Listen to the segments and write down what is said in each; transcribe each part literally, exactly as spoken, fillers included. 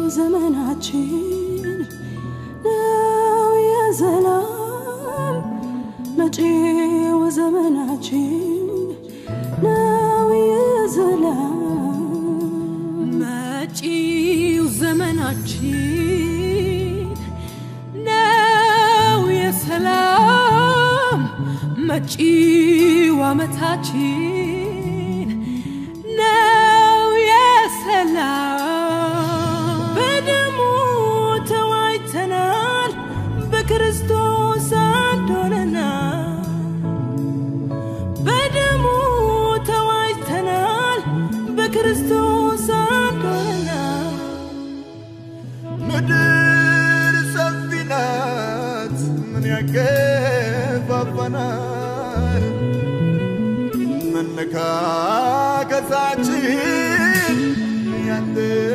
ዘመናችን ነው የዘላለም መጪው ዘመናችን ነው የዘላለም መጪው ዘመናችን ነው የሰላም መጪው ዓመታችን ነው የሰላም ክርስቶስ አንዶነና በደሙ ተዋጅተናል በክርስቶስ አንዶነና ምድር ሰፊናት ምን ያገባባናል መነካከታችን ያንተ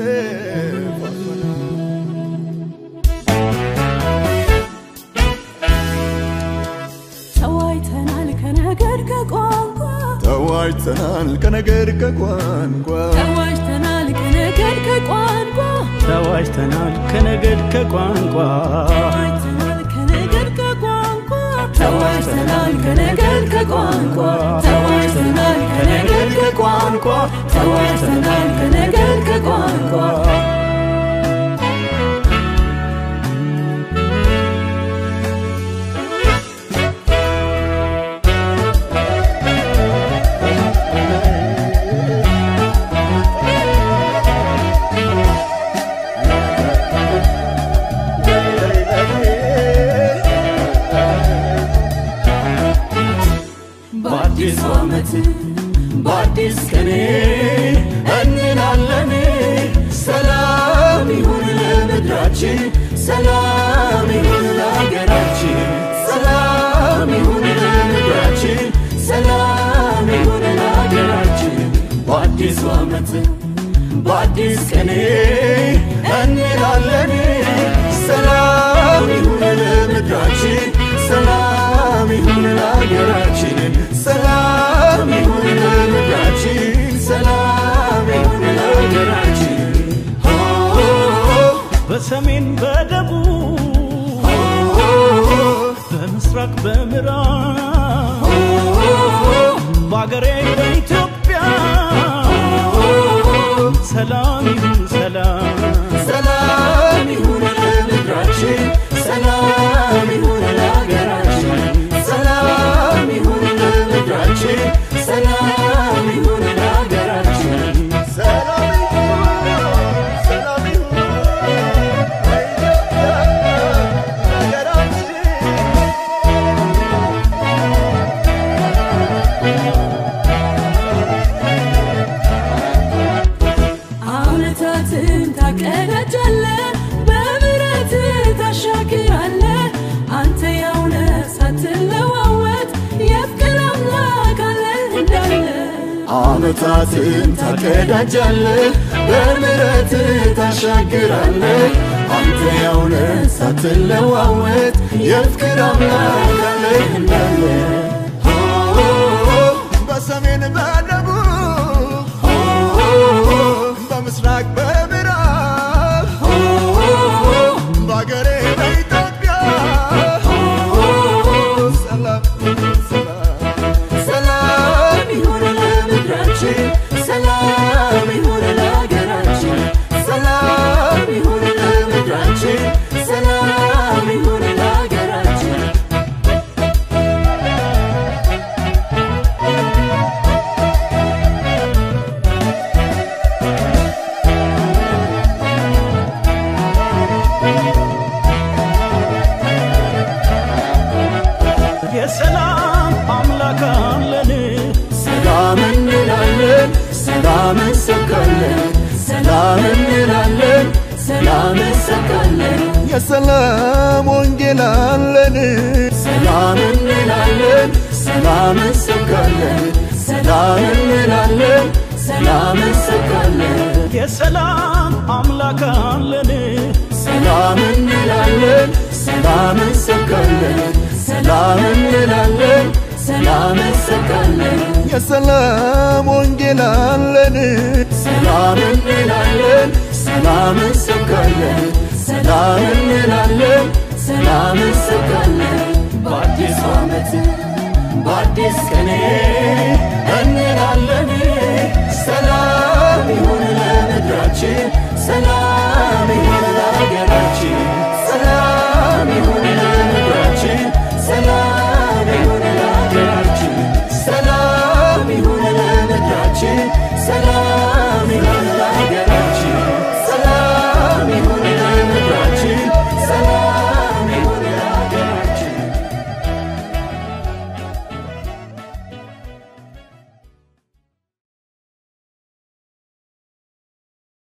ተዋጅተናል ከነገር ከቋንቋ ተዋጅተናል ከነገር ከቋንቋ ተዋጅተናል ከነገር ከቋንቋ ተዋጅተናል ከነገር ከቋንቋ ተዋጅተናል ከነገር ከቋንቋ ተዋጅተናል ከነገር ከቋንቋ ባዲስ ከኔ እንላለን ሰላም ይሁን ለምድራችን ሰላም ይሁን ለሀገራችን ሰላም ይሁን ለምድራችን ሰላም ይሁን ለሀገራችን ባዲስ ዓመት ባዲስ ቀኔ እንላለን ሰላም ይሁን ለምድራችን ሰላም ይሁን ለሀገራችን ሰላም ይሁን ለምድራችን ሰላም ይሁን ለሀገራችን በሰሜን በደቡብ በምስራቅ በምዕራብ በአገሬ በኢትዮጵያ ሰላም ይሁን ሰላም ሰላም ይሁን ለምድራችን ሰላም ይሁን ለሀገራችን ሰላም ይሁን ለምድራችን ሰላም ይሁን ለሀገራችን ሰላም ይሁን ሰላም ይሁን ለኢትዮጵያ ሀገራችን ዓመታትን ታቀዳጃለህ በምሕረት ታሻግራለህ አንተ ያው ነህ ሳትለዋወጥ የፍቅር አምላክ አለህ እንዳለ ዓመታትን ታቀዳጃለህ በምሕረት ታሻግራለህ አንተ ያው ነህ ሳትለዋወጥ የፍቅር አምላክ አለህ እንዳለ በሰሜን በደቡብ በምስራቅ በምዕራብ በአገሬ በኢትዮጵያ ሰላም ሰላም ይሁን ለምድራችን ሰላም ይሁን ለሀገራችን ሰላም ይሁን ለምድራችን ሰላም ይሁን ለሀገራችን የሰላም አምላክ አለን ሰላም እንላለን ሰላም እንሰብካለን ሰላም እንላለን ሰላም እንሰብካለን የሰላም ወንጌል አለን ሰላም እንላለን ሰላም እንሰብካለን ሰላም እንላለን ሰላም እንሰብካለን የሰላም አምላክ አለን ሰላም እንላለን ሰላም እንሰብካለን ሰላም እንላለን ሰላም እንሰብካለን የሰላም ወንጌል አለን ሰላም እንላለን ሰላም እንሰብካለን ሰላም እንላለን ሰላም እንሰብካለን በአዲስ ዓመት በአዲስ ቀን እንላለን ሰላም ይሁን ለምድራችን